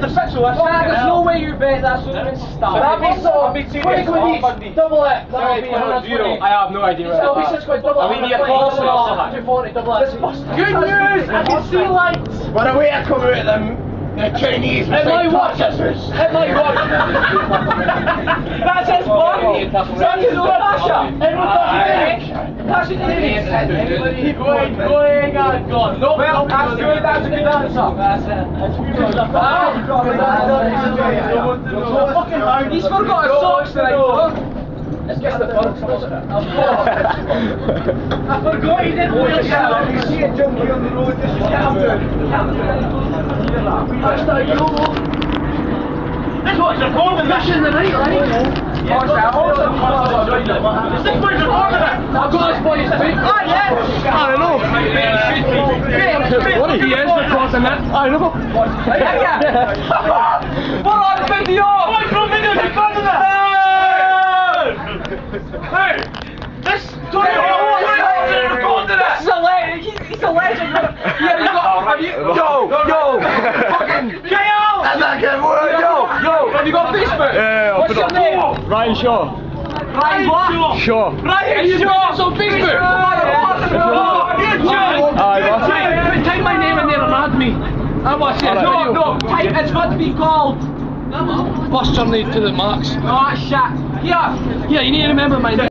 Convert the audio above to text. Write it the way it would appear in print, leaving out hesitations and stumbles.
the petrol. There's no way you bet that's what it's start. That'd be so. 20 quid each. Double it. That'll be 120. I have no idea. That'll be 6 quid. Double it. We need a policy officer. 240. Double it. Good news! I can see lights. What a way to come out of them. The Chinese with like processors. It might work. That's his body. That's his Russia. That's it. Keep going, going on, gone. No, well, that's good. That's a good answer. That's it. He's forgot his socks tonight. It's just the fun. I forgot he didn't wear his socks. You see a junkie on the road, this is Camden. This one's recording this in the night, right? Yeah, this one's recording it! I've got this boy's feet. Ah, yes! I don't know. What he is recording it. I know. We're on video! What's on video recording it? Hey! This... Tony, what's recording it? This is a legend. He's a legend. Yeah, you got... Have you... Yo! Fucking... Have you got Facebook? Yeah, what's your name? Ryan Shaw. Ryan what? Shaw. Ryan Shaw! On Facebook! Type my name in there and add me. I watch it. No, type, it's got to be called Bus Journey to the Max. Oh shit. Yeah, you need to remember my name.